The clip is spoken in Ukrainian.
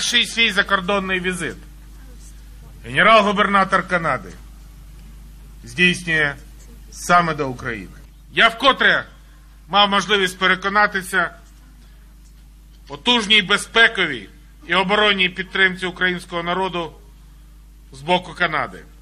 перший свій закордонний візит генерал-губернатор Канади здійснює саме до України. Я вкотре мав можливість переконатися в потужній безпековій і оборонній підтримці українського народу з боку Канади.